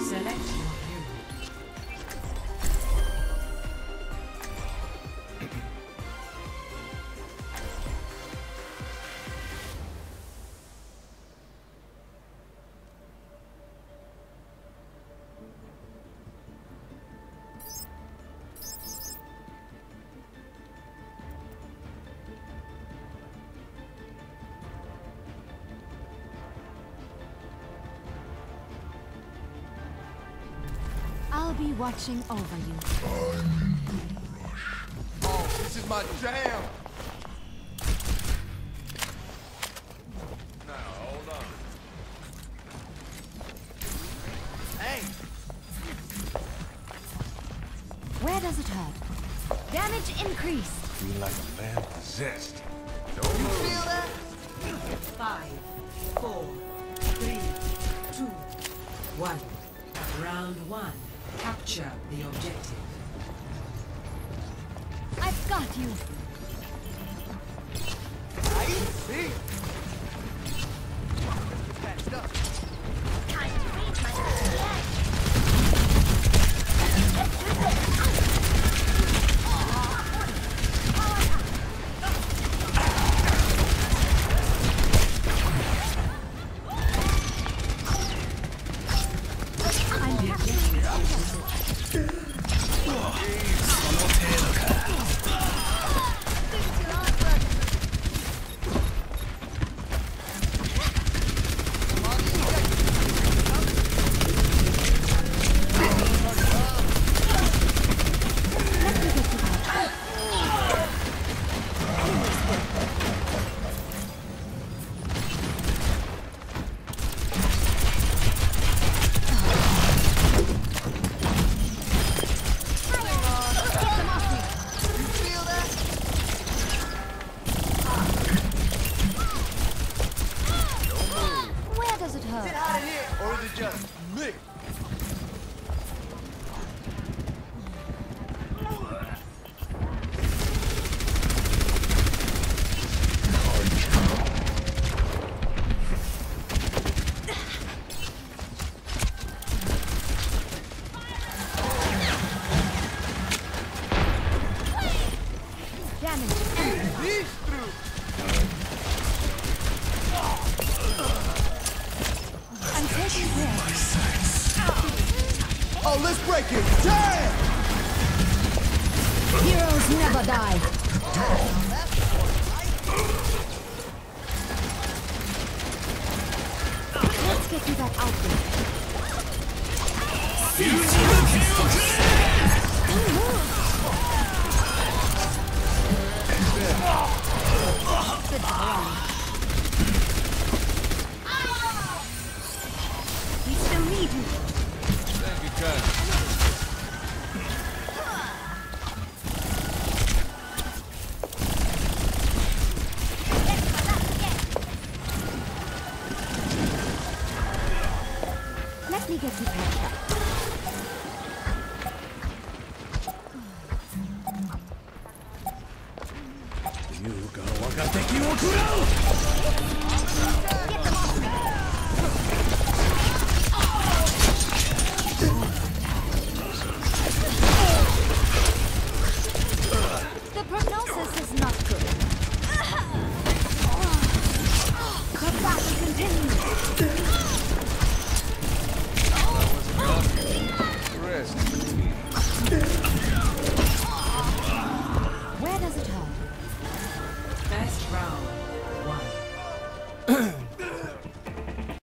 Select your hero. I'll be watching over you. Oh, this is my jam! Now, hold on. Hey! Where does it hurt? Damage increased. Feel like a man possessed. You feel that? 5, 4, 3, 2, 1. Round 1. Capture the objective. I've got you. I see. Patched up. Time to reach my last Or is it just me? Oh, let's break it! Damn! Heroes never die. Let's get you that outfit. Good boy. We still need you. Thank you, cuz. Let me get you patched up.